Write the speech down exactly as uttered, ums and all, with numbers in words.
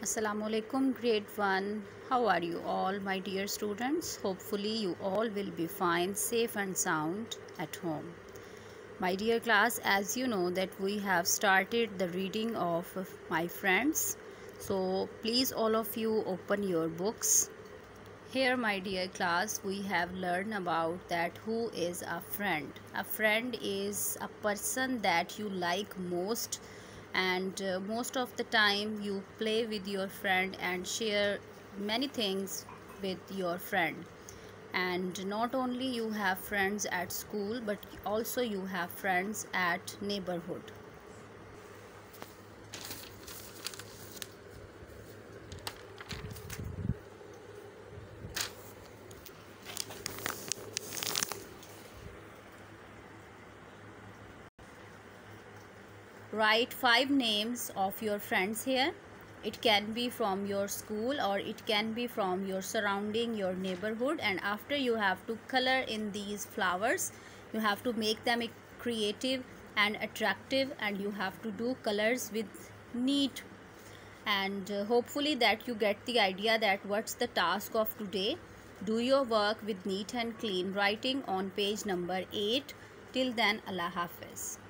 Assalamualaikum grade one. How are you all, my dear students? Hopefully you all will be fine, safe and sound at home. My dear class, as you know that we have started the reading of my friends. So please all of you open your books. Here, my dear class, we have learned about that who is a friend. A friend is a person that you like most, and uh, most of the time you play with your friend and share many things with your friend. And not only you have friends at school, but also you have friends at neighborhood. Write five names of your friends here. It can be from your school or it can be from your surrounding, your neighborhood. And after you have to color in these flowers, you have to make them creative and attractive, and you have to do colors with neat. And uh, hopefully that you get the idea that what's the task of today. Do your work with neat and clean writing on page number eight. Till then, Allah Hafiz.